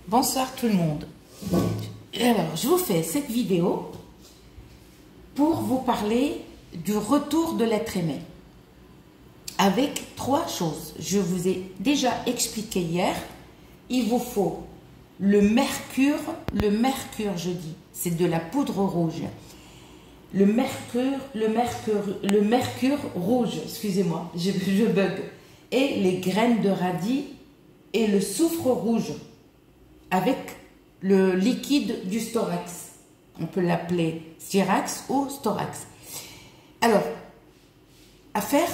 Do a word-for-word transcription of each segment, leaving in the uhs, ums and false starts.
Bonsoir tout le monde. Alors, je vous fais cette vidéo pour vous parler du retour de l'être aimé. Avec trois choses. Je vous ai déjà expliqué hier. Il vous faut le mercure. Le mercure, je dis, c'est de la poudre rouge. Le mercure, le mercure, le mercure rouge, excusez-moi, je, je bug. Et les graines de radis et le soufre rouge avec le liquide du storax. On peut l'appeler styrax ou storax. Alors, à faire,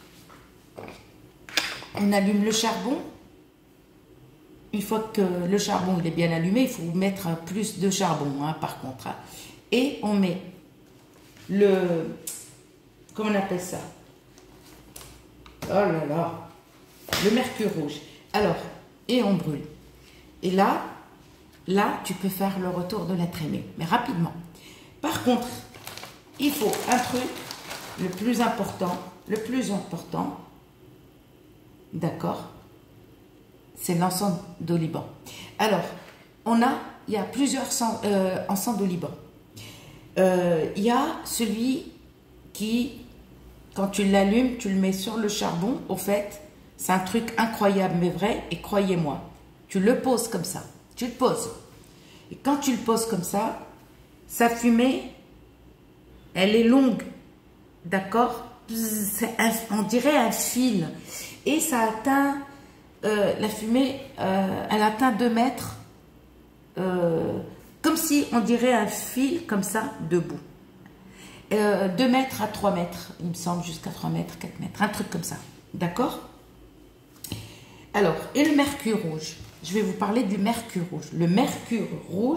on allume le charbon. Une fois que le charbon il est bien allumé, il faut mettre plus de charbon, hein, par contre. Et on met le... Comment on appelle ça? Oh là là! Le mercure rouge. Alors, et on brûle. Et là, là, tu peux faire le retour de l'être aimé, mais rapidement. Par contre, il faut un truc, le plus important, le plus important, d'accord, c'est l'encens d'oliban. Alors, on a, il y a plusieurs euh, encens d'oliban. Euh, il y a celui qui, quand tu l'allumes, tu le mets sur le charbon. Au fait, c'est un truc incroyable, mais vrai, et croyez-moi, tu le poses comme ça, tu le poses. Et quand tu le poses comme ça, sa fumée, elle est longue, d'accord? On dirait un fil. Et ça atteint, euh, la fumée, euh, elle atteint deux mètres, euh, comme si on dirait un fil comme ça, debout. Euh, deux mètres à trois mètres, il me semble, jusqu'à trois mètres, quatre mètres, un truc comme ça, d'accord? Alors, et le mercure rouge? Je vais vous parler du mercure rouge. Le mercure rouge,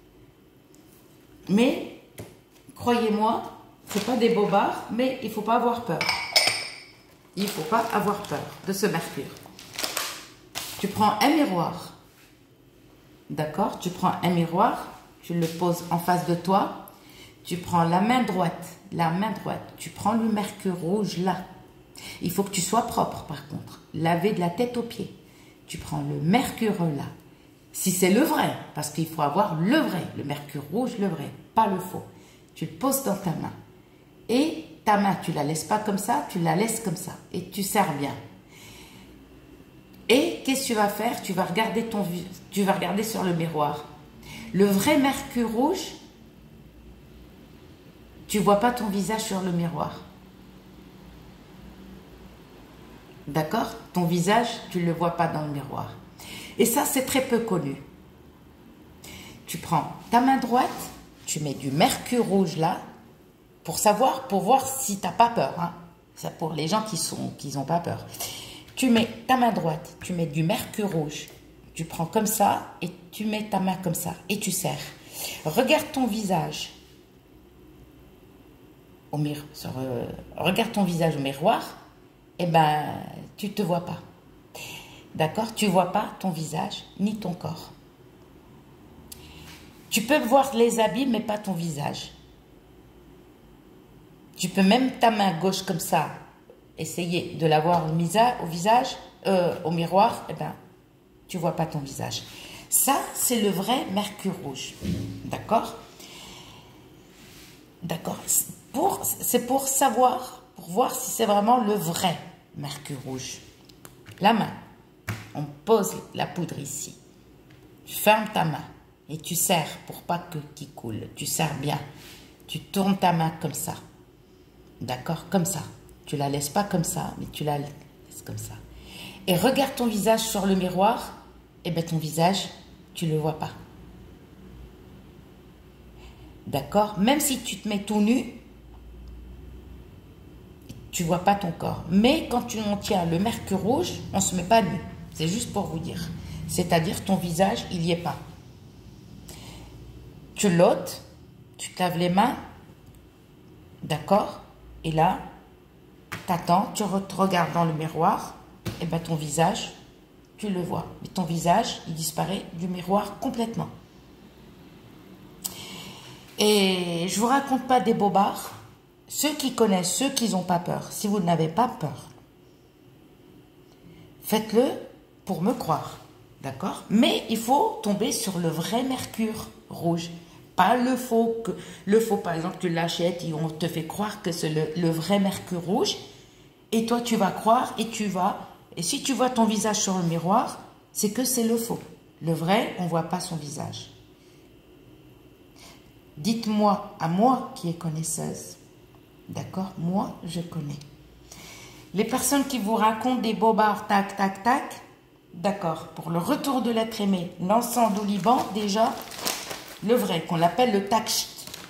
mais croyez-moi, c'est pas des bobards, mais il faut pas avoir peur. Il faut pas avoir peur de ce mercure. Tu prends un miroir, d'accord? Tu prends un miroir, tu le poses en face de toi, tu prends la main droite, la main droite, tu prends le mercure rouge là. Il faut que tu sois propre par contre, laver de la tête aux pieds. Tu prends le mercure là, si c'est le vrai, parce qu'il faut avoir le vrai, le mercure rouge, le vrai, pas le faux. Tu le poses dans ta main. Et ta main, tu la laisses pas comme ça, tu la laisses comme ça. Et tu serres bien. Et qu'est-ce que tu vas faire? Tu vas regarder ton, tu vas regarder sur le miroir. Le vrai mercure rouge, tu vois pas ton visage sur le miroir. D'accord? Ton visage, tu ne le vois pas dans le miroir. Et ça, c'est très peu connu. Tu prends ta main droite, tu mets du mercure rouge là, pour savoir, pour voir si tu n'as pas peur. Hein. C'est pour les gens qui sont, qui n'ont pas peur. Tu mets ta main droite, tu mets du mercure rouge. Tu prends comme ça et tu mets ta main comme ça et tu serres. Regarde ton visage. Au miroir, sur, euh, regarde ton visage au miroir. Eh ben, tu ne te vois pas. D'accord? Tu ne vois pas ton visage ni ton corps. Tu peux voir les habits, mais pas ton visage. Tu peux même ta main gauche comme ça, essayer de la voir au visage, euh, au miroir, eh ben, tu ne vois pas ton visage. Ça, c'est le vrai mercure rouge. D'accord? D'accord. Pour, c'est pour savoir, pour voir si c'est vraiment le vrai mercure rouge. La main, on pose la poudre ici. Tu fermes ta main et tu serres pour pas que qu'il coule. Tu serres bien. Tu tournes ta main comme ça. D'accord? Comme ça. Tu la laisses pas comme ça, mais tu la laisses comme ça. Et regarde ton visage sur le miroir. Et bien ton visage, tu le vois pas. D'accord? Même si tu te mets tout nu, tu vois pas ton corps. Mais quand tu on tient le mercure rouge, on se met pas nu. C'est juste pour vous dire. C'est-à-dire ton visage, il y est pas. Tu l'ôtes, tu te laves les mains, d'accord? Et là, t'attends, tu te regardes dans le miroir, et ben ton visage, tu le vois. Mais ton visage, il disparaît du miroir complètement. Et je vous raconte pas des bobards. Ceux qui connaissent, ceux qui n'ont pas peur, si vous n'avez pas peur, faites-le pour me croire. D'accord? Mais il faut tomber sur le vrai mercure rouge. Pas le faux. Que, le faux, par exemple, tu l'achètes et on te fait croire que c'est le, le vrai mercure rouge. Et toi, tu vas croire et tu vas... Et si tu vois ton visage sur le miroir, c'est que c'est le faux. Le vrai, on ne voit pas son visage. Dites-moi, à moi qui est connaisseuse, d'accord? Moi, je connais. Les personnes qui vous racontent des bobards, tac, tac, tac, d'accord, pour le retour de l'être aimé, l'encens du Liban, déjà, le vrai, qu'on l'appelle le takshit.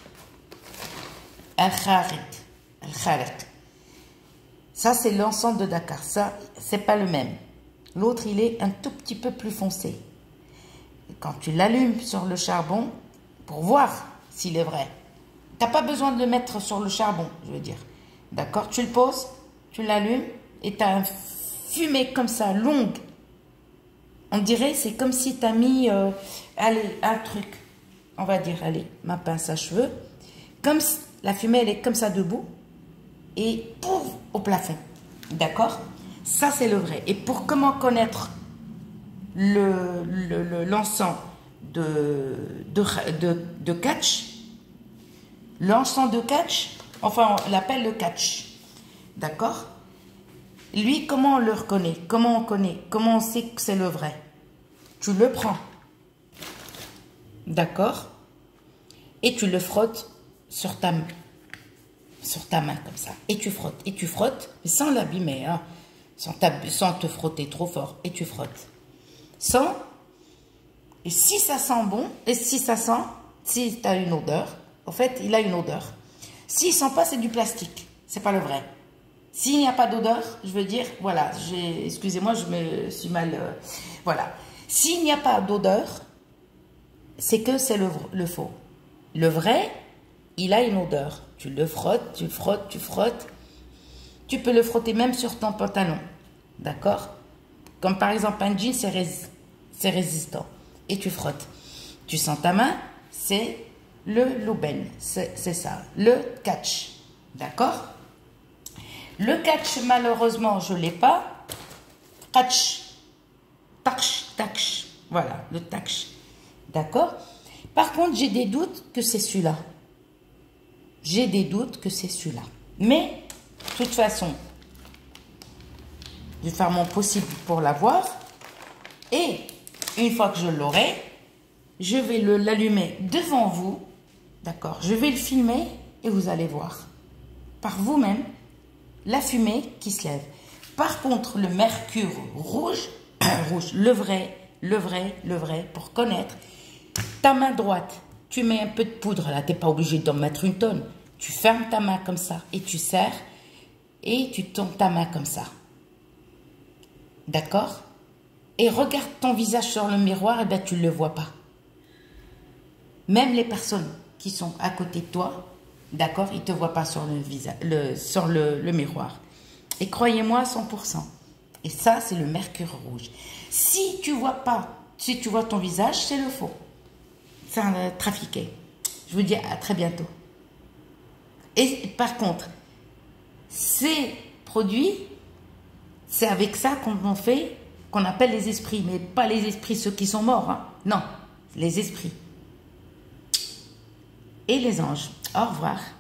Al-Kharit. Al-Kharit. Ça, c'est l'encens de Dakar. Ça, c'est pas le même. L'autre, il est un tout petit peu plus foncé. Et quand tu l'allumes sur le charbon, pour voir s'il est vrai, tu n'as pas besoin de le mettre sur le charbon, je veux dire. D'accord? Tu le poses, tu l'allumes, et tu as une fumée comme ça, longue. On dirait, c'est comme si tu as mis, euh, allez, un truc. On va dire, allez, ma pince à cheveux. Comme la fumée, elle est comme ça debout. Et pouf, au plafond. D'accord? Ça, c'est le vrai. Et pour comment connaître le, le, le, l'encens de, de, de, de catch, l'encens de catch, enfin, on l'appelle le catch. D'accord? Lui, comment on le reconnaît? Comment on connaît? Comment on sait que c'est le vrai? Tu le prends. D'accord? Et tu le frottes sur ta main. Sur ta main comme ça, et tu frottes, et tu frottes, mais sans l'abîmer, hein, sans, sans te frotter trop fort, et tu frottes, sans, et si ça sent bon, et si ça sent, si tu as une odeur, en fait, il a une odeur, s'il sent pas, c'est du plastique, c'est pas le vrai. S'il n'y a pas d'odeur, je veux dire, voilà, excusez-moi, je me suis mal, euh, voilà, s'il n'y a pas d'odeur, c'est que c'est le, le faux. Le vrai, il a une odeur. Tu le frottes, tu frottes, tu frottes. Tu peux le frotter même sur ton pantalon. D'accord? Comme par exemple un jean, c'est rés résistant. Et tu frottes. Tu sens ta main, c'est le louben. C'est ça. Le catch. D'accord? Le catch, malheureusement, je ne l'ai pas. Catch. Taksh, taksh. Voilà, le taksh. D'accord? Par contre, j'ai des doutes que c'est celui-là. J'ai des doutes que c'est celui-là. Mais, de toute façon, je vais faire mon possible pour l'avoir. Et, une fois que je l'aurai, je vais l'allumer devant vous. D'accord? Je vais le filmer et vous allez voir. Par vous-même, la fumée qui se lève. Par contre, le mercure rouge, rouge, le vrai, le vrai, le vrai, pour connaître, ta main droite, tu mets un peu de poudre là, tu n'es pas obligé d'en mettre une tonne. Tu fermes ta main comme ça et tu serres et tu tournes ta main comme ça. D'accord? Et regarde ton visage sur le miroir, et bien tu ne le vois pas. Même les personnes qui sont à côté de toi, d'accord, ils ne te voient pas sur le, visage, le, sur le, le miroir. Et croyez-moi, cent pour cent. Et ça, c'est le mercure rouge. Si tu vois pas, si tu vois ton visage, c'est le faux. C'est un euh, trafiqué. Je vous dis à très bientôt. Et par contre, ces produits, c'est avec ça qu'on fait, qu'on appelle les esprits. Mais pas les esprits, ceux qui sont morts. Hein. Non, les esprits. Et les anges. Au revoir.